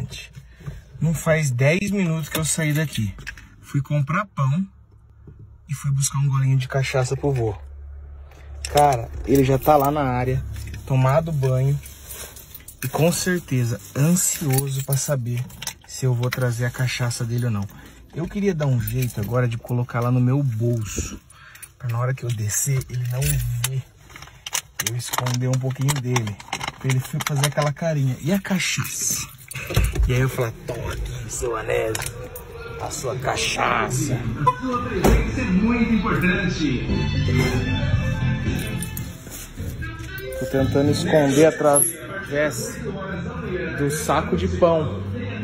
gente. Não faz 10 minutos que eu saí daqui. Fui comprar pão e fui buscar um golinho de cachaça pro vô. Cara, ele já tá lá na área, tomado banho e com certeza ansioso pra saber se eu vou trazer a cachaça dele ou não. Eu queria dar um jeito agora de colocar lá no meu bolso, pra na hora que eu descer ele não ver. Eu esconder um pouquinho dele, pra ele fazer aquela carinha. E a cachaça? E aí eu falo, toma aqui, seu Anésio, a sua cachaça. A sua presença é muito importante. Tô tentando esconder através do saco de pão.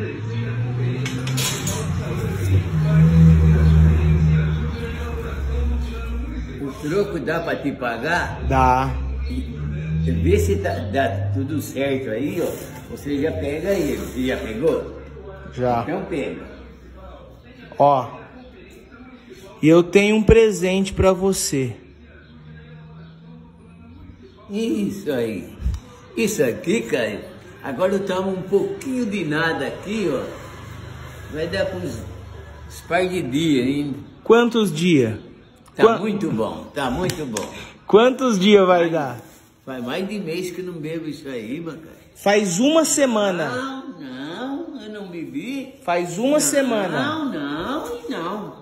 O troco dá pra te pagar? Dá. Vê se dá tudo certo aí, ó. Você já pega ele. Você já pegou? Já. Então pega. Ó. E eu tenho um presente pra você. Isso aí. Isso aqui, cara. Agora estamos um pouquinho de nada aqui, ó. Vai dar para uns par de dias ainda. Quantos dias? Tá muito bom, tá muito bom. Quantos dias vai dar? Faz mais de mês que eu não bebo isso aí, cara. Faz uma semana. Não, eu não bebi. Faz uma semana. Não.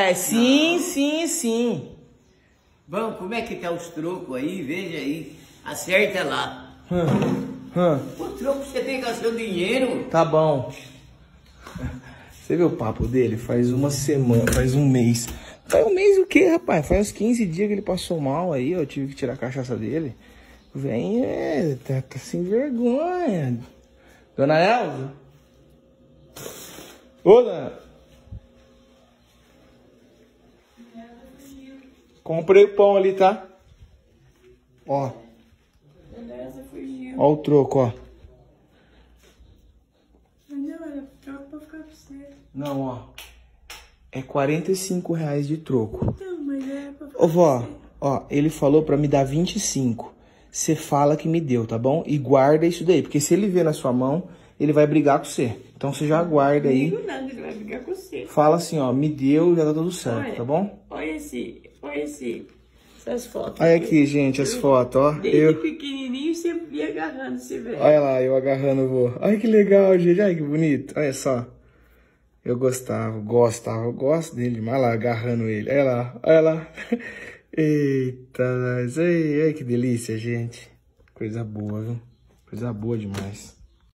Sim. Bom, como é que tá os trocos aí? Veja aí. Acerta lá. O troco você tem gastando dinheiro. Tá bom. Você viu o papo dele? Faz uma semana, faz um mês. Faz um mês o quê, rapaz? Faz uns 15 dias que ele passou mal aí, eu tive que tirar a cachaça dele. Vem, tá sem vergonha. Dona Elza? Ô, dona... Comprei o pão ali, tá? Ó. Ó o troco, ó. Não, era troco pra ficar pra você. Não, ó. É R$45 de troco. Não, mas era pra ficar Ô, vó, ó, ele falou pra me dar 25. Você fala que me deu, tá bom? E guarda isso daí, porque se ele ver na sua mão, ele vai brigar com você. Então você já guarda aí. Não nada, ele vai brigar com você. Fala assim, ó, me deu, já tá tudo certo, Olha, tá bom? Olha essas fotos. Olha aqui, gente, as fotos, ó. Desde pequenininho você ia agarrando esse velho. Olha lá, eu agarrando o vô. Olha que legal, gente, olha que bonito. Olha só. Eu gosto dele demais. Olha lá, agarrando ele. Olha lá. Eita, olha que delícia, gente. Coisa boa, viu? Coisa boa demais.